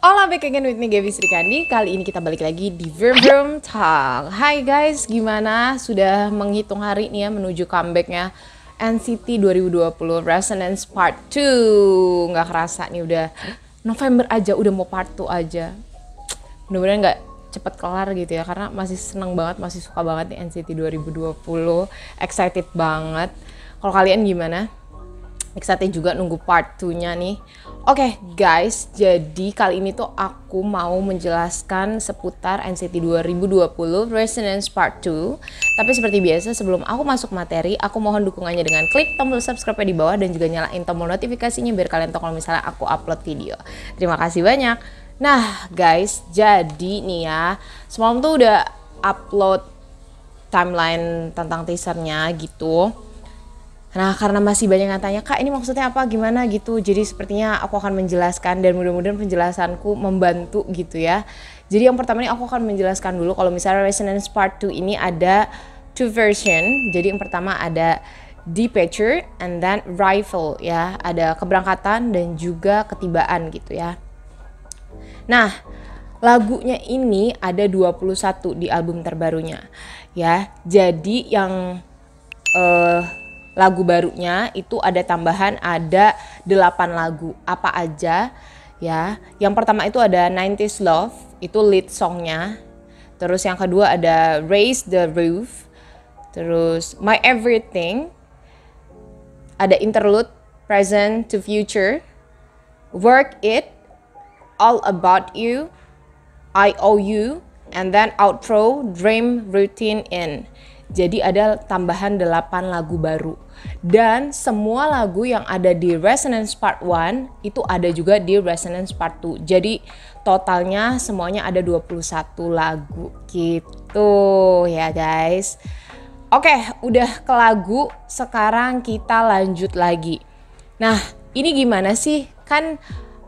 Hola, back again with me Gaby Sri Kandi. Kali ini kita balik lagi di Vroom Vroom Talk. Hai guys, gimana? Sudah menghitung hari nih ya menuju comebacknya NCT 2020 Resonance Part 2. Nggak kerasa nih udah November aja, udah mau Part 2 aja. Mudah-mudahan nggak cepet kelar gitu ya, karena masih seneng banget, masih suka banget nih NCT 2020. Excited banget. Kalau kalian gimana? Excited juga nunggu part 2-nya nih. Oke guys, jadi kali ini tuh aku mau menjelaskan seputar NCT 2020 Resonance Part 2. Tapi seperti biasa, sebelum aku masuk materi, aku mohon dukungannya dengan klik tombol subscribe di bawah dan juga nyalain tombol notifikasinya biar kalian tahu kalau misalnya aku upload video. Terima kasih banyak. Nah guys, jadi nih ya, semalam tuh udah upload timeline tentang teasernya gitu. Nah, karena masih banyak yang tanya, Kak ini maksudnya apa, gimana gitu. Jadi sepertinya aku akan menjelaskan dan mudah-mudahan penjelasanku membantu gitu ya. Jadi yang pertama nih aku akan menjelaskan dulu kalau misalnya Resonance Part 2 ini ada two version. Jadi yang pertama ada departure and then arrival ya. Ada keberangkatan dan juga ketibaan gitu ya. Nah, lagunya ini ada 21 di album terbarunya ya. Jadi yang lagu barunya itu ada tambahan, ada 8 lagu. Apa aja ya? Yang pertama itu ada 90s Love, itu lead songnya. Terus yang kedua ada Raise the Roof. Terus My Everything. Ada interlude Present to Future. Work It, All About You, I Owe You, and then outro Dream Routine In. Jadi ada tambahan 8 lagu baru. Dan semua lagu yang ada di Resonance Part 1 itu ada juga di Resonance Part 2. Jadi totalnya semuanya ada 21 lagu gitu ya guys. Oke, udah ke lagu, sekarang kita lanjut lagi. Nah, ini gimana sih? Kan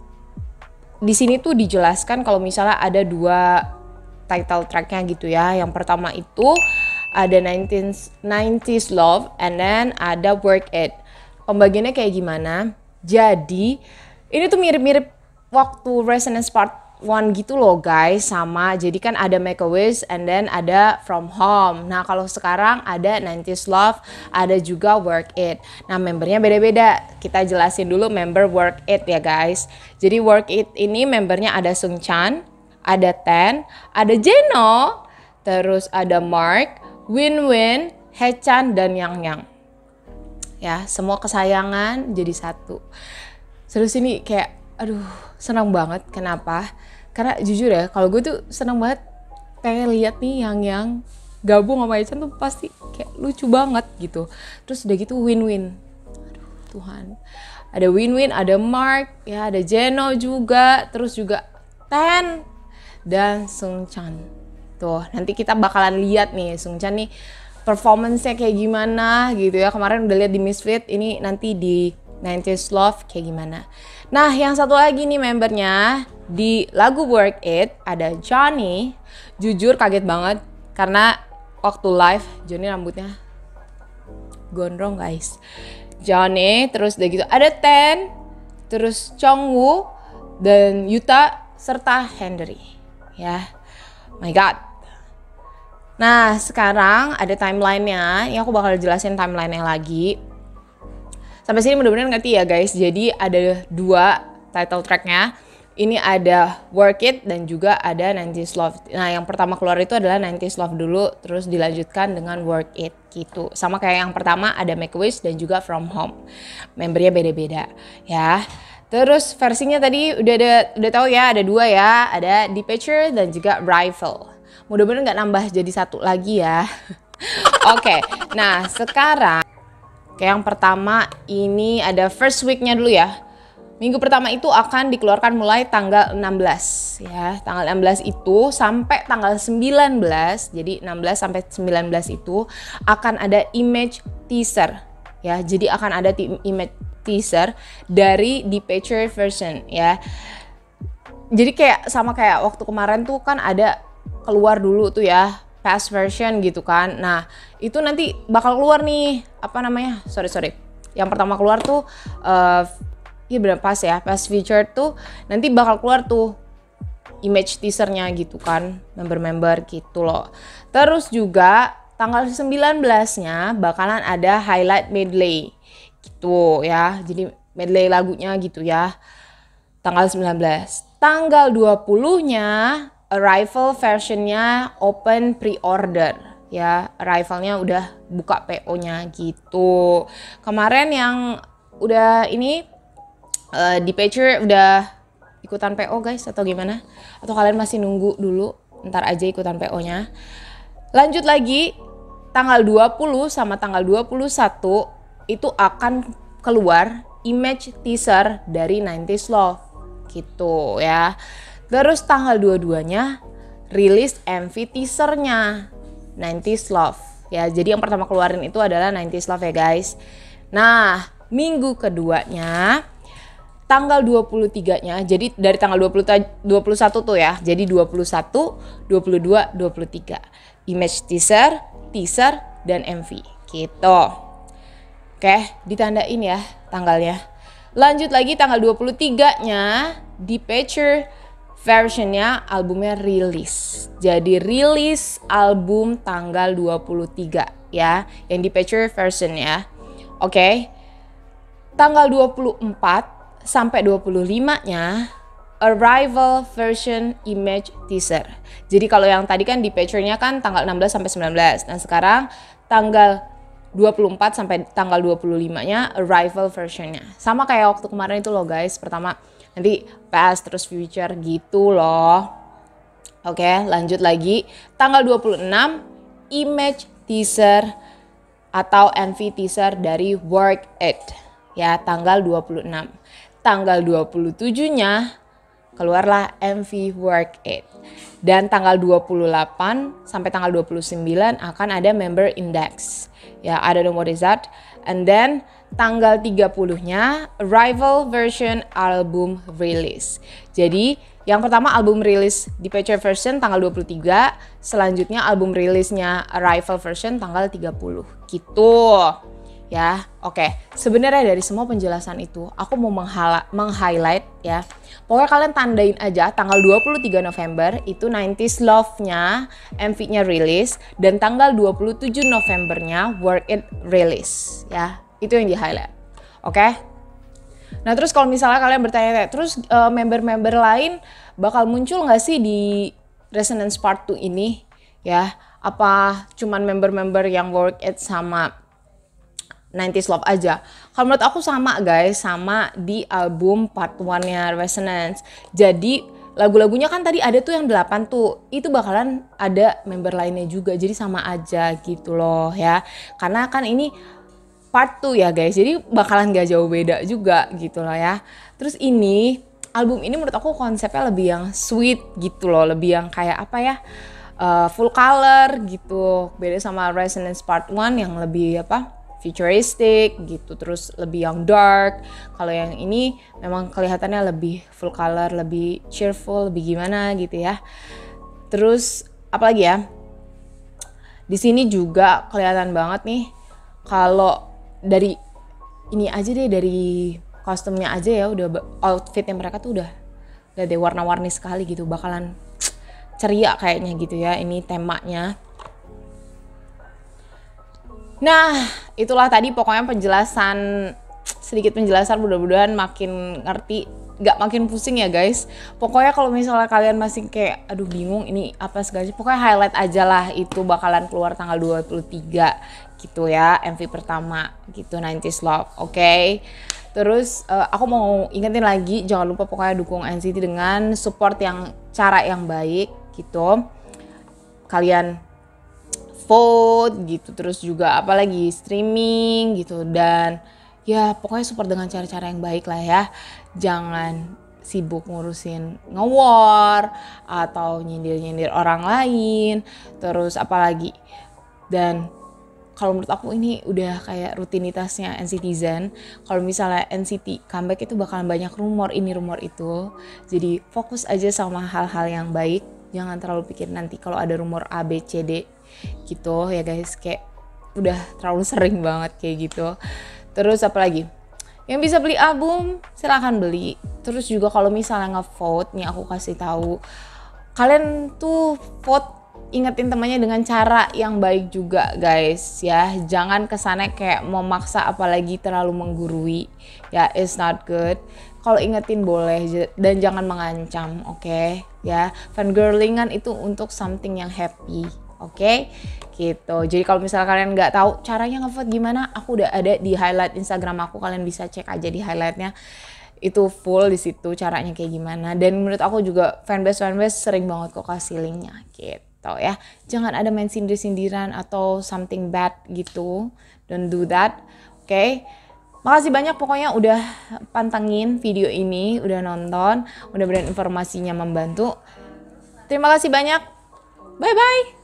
di sini tuh dijelaskan kalau misalnya ada 2 title tracknya gitu ya. Yang pertama itu ada 90s Love and then ada Work It. Pembagiannya kayak gimana? Jadi ini tuh mirip-mirip waktu Resonance Part 1 gitu loh guys, sama. Jadi kan ada Make a Wish and then ada From Home. Nah kalau sekarang ada 90s Love, ada juga Work It. Nah membernya beda-beda. Kita jelasin dulu member Work It ya guys. Jadi Work It ini membernya ada Seungchan, ada Ten, ada Jeno, terus ada Mark, Win-Win, Haechan, dan Yang. Ya, semua kesayangan jadi satu. Terus ini kayak, aduh, senang banget. Kenapa? Karena jujur ya, kalau gue tuh senang banget kayak lihat nih Yang gabung sama Haechan tuh pasti kayak lucu banget gitu. Terus udah gitu Win-Win. Aduh, Tuhan. Ada Win-Win, ada Mark, ya ada Jeno juga, terus juga Ten dan Seungchan. Tuh, nanti kita bakalan lihat nih Seungchan nih performance-nya kayak gimana gitu ya. Kemarin udah lihat di Misfit, ini nanti di 90s Love kayak gimana. Nah, yang satu lagi nih membernya di lagu Work It ada Johnny. Jujur kaget banget karena waktu live Johnny rambutnya gondrong guys. Johnny, terus udah gitu ada Ten, terus Jongwoo dan Yuta serta Henry ya. My God. Nah sekarang ada timelinenya, ini aku bakal jelasin timelinenya lagi. Sampai sini mudah-mudahan ngerti ya guys. Jadi ada 2 title tracknya. Ini ada Work It dan juga ada 90s Love. Nah yang pertama keluar itu adalah 90s Love dulu, terus dilanjutkan dengan Work It gitu. Sama kayak yang pertama ada Make a Wish dan juga From Home. Membernya beda-beda ya. Terus versinya tadi udah tahu ya, ada 2 ya, ada Departure dan juga Arrival. Mudah-mudahan nggak nambah jadi 1 lagi ya. Oke, nah sekarang kayak yang pertama ini ada first weeknya dulu ya. Minggu pertama itu akan dikeluarkan mulai tanggal 16 ya. Tanggal 16 itu sampai tanggal 19. Jadi 16 sampai 19 itu akan ada image teaser ya. Jadi akan ada image teaser dari Departure version ya. Jadi kayak sama kayak waktu kemarin tuh kan ada keluar dulu tuh ya past version gitu kan. Nah itu nanti bakal keluar nih apa namanya, sorry yang pertama keluar tuh iya bener pas ya, past feature tuh nanti bakal keluar tuh image teasernya gitu kan, member-member gitu loh. Terus juga tanggal 19-nya bakalan ada highlight medley gitu ya. Jadi medley lagunya gitu ya. Tanggal 19. Tanggal 20-nya arrival versionnya open pre-order ya. Arrivalnya udah buka PO-nya gitu. Kemarin yang udah ini di Pager udah ikutan PO guys atau gimana? Atau kalian masih nunggu dulu? Ntar aja ikutan PO-nya. Lanjut lagi, tanggal 20 sama tanggal 21 itu akan keluar image teaser dari 90s Love gitu ya. Terus tanggal 22-nya rilis MV teasernya 90s Love ya. Jadi yang pertama keluarin itu adalah 90s Love ya guys. Nah, minggu keduanya tanggal 23-nya, jadi dari tanggal 21 tuh ya, jadi 21, 22, 23. Image teaser, dan MV gitu. Oke, ditandain ya tanggalnya. Lanjut lagi tanggal 23-nya, di Pager versionnya albumnya rilis. Jadi rilis album tanggal 23 ya, yang di Pager version ya. Oke, tanggal 24 sampai 25-nya arrival version image teaser. Jadi kalau yang tadi kan di Pager-nya kan tanggal 16 sampai 19. Nah, sekarang tanggal 24 sampai tanggal 25-nya arrival versionnya. Sama kayak waktu kemarin itu loh guys. Pertama nanti past terus future gitu loh. Oke, lanjut lagi. Tanggal 26 image teaser atau MV teaser dari Work It. Ya, tanggal 26. Tanggal 27-nya keluarlah MV Work It. Dan tanggal 28 sampai tanggal 29 akan ada member index. Ya, I don't know what is that. And then tanggal 30-nya arrival version album release. Jadi yang pertama album rilis di Pager version tanggal 23, selanjutnya album rilisnya arrival version tanggal 30 gitu. Ya, oke. Sebenarnya dari semua penjelasan itu, aku mau meng-highlight ya. Pokoknya kalian tandain aja tanggal 23 November itu 90s Love-nya, MV-nya rilis, dan tanggal 27 Novembernya Work It rilis ya. Itu yang di-highlight. Oke? Nah, terus kalau misalnya kalian bertanya, terus member-member lain bakal muncul nggak sih di Resonance Part 2 ini? Ya, apa cuman member-member yang Work It sama 90s Love aja? Kalau menurut aku sama guys, sama di album part 1-nya Resonance. Jadi lagu-lagunya kan tadi ada tuh yang 8 tuh, itu bakalan ada member lainnya juga, jadi sama aja gitu loh ya. Karena kan ini part 2 ya guys, jadi bakalan gak jauh beda juga gitu loh ya. Terus ini, album ini menurut aku konsepnya lebih yang sweet gitu loh, lebih yang kayak apa ya, full color gitu. Beda sama Resonance part 1 yang lebih apa, futuristic gitu, terus lebih yang dark. Kalau yang ini memang kelihatannya lebih full color, lebih cheerful, lebih gimana gitu ya. Terus apalagi ya, di sini juga kelihatan banget nih kalau dari ini aja deh, dari kostumnya aja ya, udah outfitnya mereka tuh udah deh warna-warni sekali gitu, bakalan ceria kayaknya gitu ya ini temanya. Nah, itulah tadi pokoknya sedikit penjelasan, mudah-mudahan makin ngerti, gak makin pusing ya guys. Pokoknya kalau misalnya kalian masih kayak aduh bingung ini apa segala, pokoknya highlight aja lah, itu bakalan keluar tanggal 23 gitu ya, MV pertama gitu 90s Love, oke? Terus aku mau ingetin lagi, jangan lupa pokoknya dukung NCT dengan support cara yang baik gitu. Kalian vote gitu, terus juga apalagi streaming gitu, dan ya pokoknya support dengan cara-cara yang baik lah ya. Jangan sibuk ngurusin nge-war atau nyindir-nyindir orang lain, terus apalagi. Dan kalau menurut aku ini udah kayak rutinitasnya NCTzen. Kalau misalnya NCT comeback itu bakalan banyak rumor ini rumor itu, jadi fokus aja sama hal-hal yang baik. Jangan terlalu pikir nanti kalau ada rumor A, B, C, D gitu ya guys, kayak udah terlalu sering banget kayak gitu. Terus apalagi Yang bisa beli album silahkan beli. Terus juga kalau misalnya nge-vote nih, aku kasih tahu, kalian tuh vote, ingetin temannya dengan cara yang baik juga guys ya. Jangan kesana kayak memaksa apalagi terlalu menggurui ya, it's not good. Kalau ingetin boleh dan jangan mengancam, oke? Ya, fangirlingan itu untuk something yang happy, oke? Gitu. Jadi kalau misalnya kalian nggak tahu caranya ngevote gimana, aku udah ada di highlight Instagram aku, kalian bisa cek aja di highlightnya, itu full di situ caranya kayak gimana. Dan menurut aku juga fanbase sering banget kok kasih linknya gitu ya. Jangan ada main sindir-sindiran atau something bad gitu, don't do that, oke? Makasih banyak pokoknya udah pantengin video ini, udah nonton, mudah-mudahan informasinya membantu. Terima kasih banyak, bye bye.